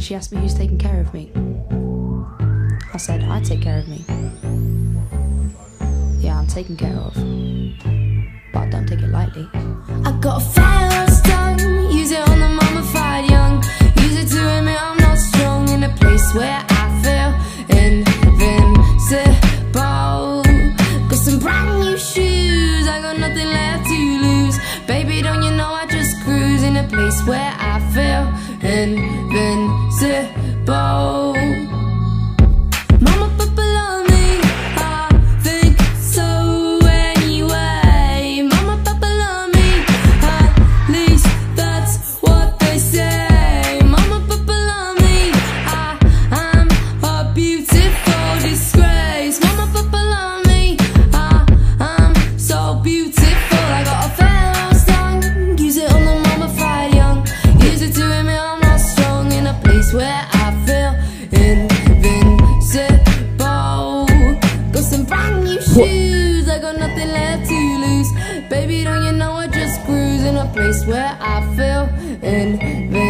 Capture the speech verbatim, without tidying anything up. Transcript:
She asked me who's taking care of me. I said, I take care of me. Yeah, I'm taken care of, but don't take it lightly. I got a fast tongue, use it on the mummified young. Use it to admit I'm not strong in a place where I feel invincible. Got some brand new shoes, I got nothing left to lose. Baby, don't you know I just cruise in a place where I feel invincible. Mama, papa, love me, I think so anyway. Mama, papa, love me, at least that's what they say. Mama, papa, love me, I am a beautiful disgrace. Mama, papa, love me, I am so beautiful. I got a fast tongue, use it on the mummified young. Use it to admit I'm not strong in a place where I feel invincible. Got some brand new shoes, I got nothing left to lose. Baby, don't you know I just cruise in a place where I feel invincible.